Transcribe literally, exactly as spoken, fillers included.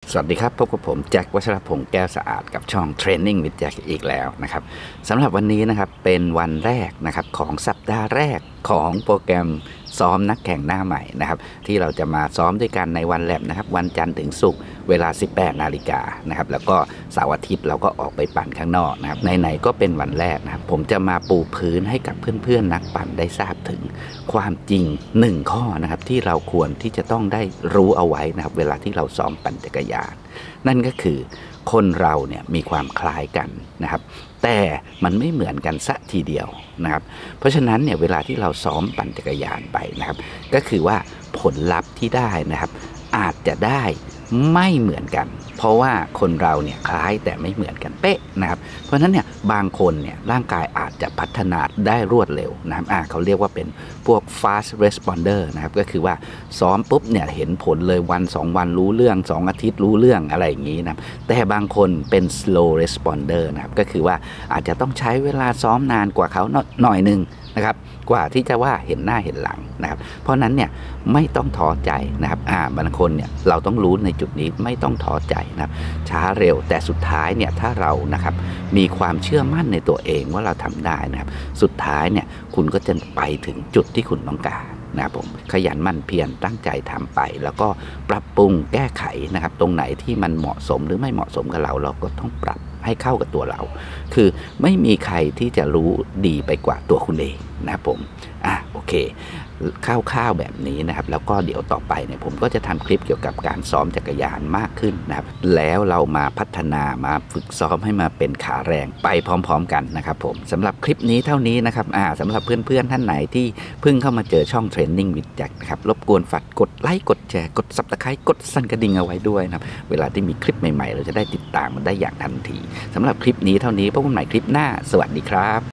สวัสดีครับพบกับผมแจ็ควัชรพงษ์แก้วสะอาดกับช่อง Training with Jack อีกแล้วนะครับสำหรับวันนี้นะครับเป็นวันแรกนะครับของสัปดาห์แรกของโปรแกรมซ้อมนักแข่งหน้าใหม่นะครับที่เราจะมาซ้อมด้วยกันในวันแลบนะครับวันจันทร์ถึงศุกร์เวลา สิบแปดนาฬิกานะครับแล้วก็เสาร์อาทิตย์เราก็ออกไปปั่นข้างนอกนะครับไหนๆก็เป็นวันแรกนะครับผมจะมาปูพื้นให้กับเพื่อนๆนักปั่นได้ทราบถึงความจริงหนึ่งข้อนะครับที่เราควรที่จะต้องได้รู้เอาไว้นะครับเวลาที่เราซ้อมปั่นจักรยานนั่นก็คือคนเราเนี่ยมีความคล้ายกันนะครับแต่มันไม่เหมือนกันสักทีเดียวนะครับเพราะฉะนั้นเนี่ยเวลาที่เราซ้อมปั่นจักรยานไปนะครับก็คือว่าผลลัพธ์ที่ได้นะครับอาจจะได้ไม่เหมือนกันเพราะว่าคนเราเนี่ยคล้ายแต่ไม่เหมือนกันเป๊ะนะครับเพราะฉะนั้นเนี่ยบางคนเนี่ยร่างกายอาจจะพัฒนาได้รวดเร็วนะครับอ่าเขาเรียกว่าเป็นพวก fast responder นะครับก็คือว่าซ้อมปุ๊บเนี่ยเห็นผลเลยวันสองวันรู้เรื่องสองอาทิตย์รู้เรื่องอะไรอย่างนี้นะแต่บางคนเป็น slow responder นะครับก็คือว่าอาจจะต้องใช้เวลาซ้อมนานกว่าเขาหน่อยนึงนะครับกว่าที่จะว่าเห็นหน้าเห็นหลังนะครับเพราะนั้นเนี่ยไม่ต้องท้อใจนะครับอ่าบางคนเนี่ยเราต้องรู้ในจุดนี้ไม่ต้องท้อใจนะครับช้าเร็วแต่สุดท้ายเนี่ยถ้าเรานะครับมีความเชื่อมั่นในตัวเองว่าเราทำได้นะครับสุดท้ายเนี่ยคุณก็จะไปถึงจุดที่คุณต้องการนะครับผมขยันหมั่นเพียรตั้งใจทำไปแล้วก็ปรับปรุงแก้ไขนะครับตรงไหนที่มันเหมาะสมหรือไม่เหมาะสมกับเราเราก็ต้องปรับให้เข้ากับตัวเราคือไม่มีใครที่จะรู้ดีไปกว่าตัวคุณเองนะครับผมอ่ะโอเคข้าวๆแบบนี้นะครับแล้วก็เดี๋ยวต่อไปเนี่ยผมก็จะทำคลิปเกี่ยวกับการซ้อมจักรยานมากขึ้นนะครับแล้วเรามาพัฒนามาฝึกซ้อมให้มาเป็นขาแรงไปพร้อมๆกันนะครับผมสำหรับคลิปนี้เท่านี้นะครับอ่าสำหรับเพื่อนๆท่านไหนที่เพิ่งเข้ามาเจอช่อง Training with Jack นะครับรบกวนฝากกดไลค์กดแชร์กด Subscribe กดสั่นกระดิ่งเอาไว้ด้วยนะครับเวลาที่มีคลิปใหม่ๆเราจะได้ติดตามมันได้อย่างทันทีสำหรับคลิปนี้เท่านี้พบกันใหม่คลิปหน้าสวัสดีครับ